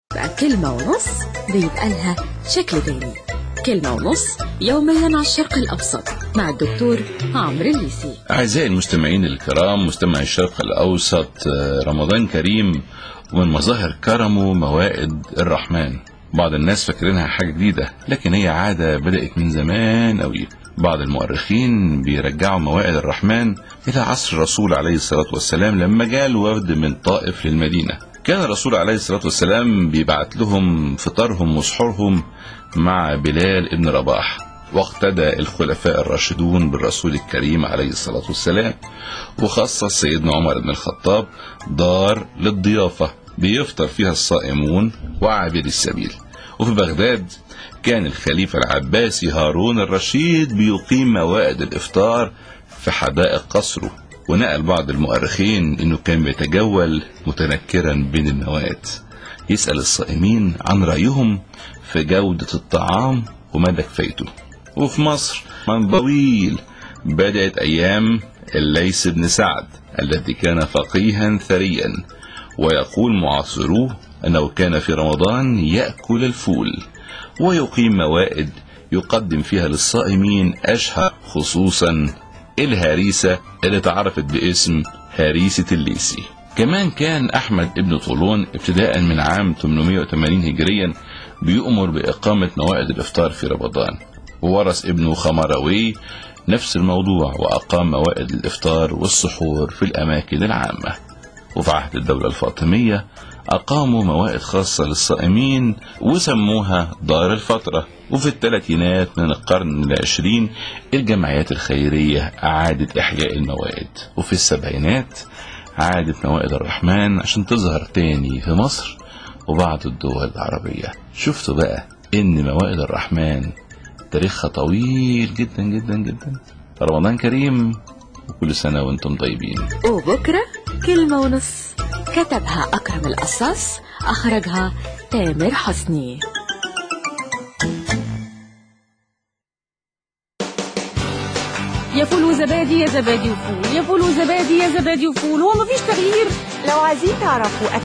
بقى كلمة ونص بيبقى لها شكل تاني. كلمة ونص يوميا على الشرق الأوسط مع الدكتور عمرو الليثي. أعزائي المستمعين الكرام، مستمعي الشرق الأوسط، رمضان كريم، ومن مظاهر كرمه موائد الرحمن. بعض الناس فاكرينها حاجة جديدة، لكن هي عادة بدأت من زمان أوي. بعض المؤرخين بيرجعوا موائد الرحمن إلى عصر الرسول عليه الصلاة والسلام، لما جاء وفد من طائف للمدينة. كان الرسول عليه الصلاة والسلام بيبعت لهم فطارهم وسحورهم مع بلال ابن رباح، واقتدى الخلفاء الراشدون بالرسول الكريم عليه الصلاة والسلام، وخصص سيدنا عمر بن الخطاب دار للضيافة بيفطر فيها الصائمون وعابر السبيل. وفي بغداد كان الخليفة العباسي هارون الرشيد بيقيم موائد الإفطار في حدائق قصره. ونقل بعض المؤرخين انه كان بيتجول متنكرا بين الموائد، يسأل الصائمين عن رأيهم في جودة الطعام ومدى كفايته. وفي مصر من طويل بدأت أيام الليث بن سعد الذي كان فقيها ثريا، ويقول معاصروه أنه كان في رمضان يأكل الفول ويقيم موائد يقدم فيها للصائمين أشهر، خصوصا الهريسة اللي تعرفت باسم هريسة الليثي. كمان كان أحمد ابن طولون ابتداء من عام 880 هجريا بيؤمر بإقامة موائد الإفطار في رمضان، وورث ابنه خمروي نفس الموضوع وأقام موائد الإفطار والسحور في الأماكن العامة. وفي عهد الدولة الفاطمية أقاموا موائد خاصة للصائمين وسموها دار الفترة. وفي الثلاثينات من القرن العشرين الجمعيات الخيرية أعادت إحياء الموائد. وفي السبعينات عادت موائد الرحمن عشان تظهر تاني في مصر وبعض الدول العربية. شفتوا بقى إن موائد الرحمن تاريخها طويل جدا جدا جدا. رمضان كريم وكل سنة وانتم طيبين. وبكرة كلمة ونص، كتبها أكرم القصاص، أخرجها تامر حسني. يا فول وزبادي، يا زبادي وفول، يا فول وزبادي، يا زبادي وفول. هو مفيش تغيير؟ لو عايزين تعرفوا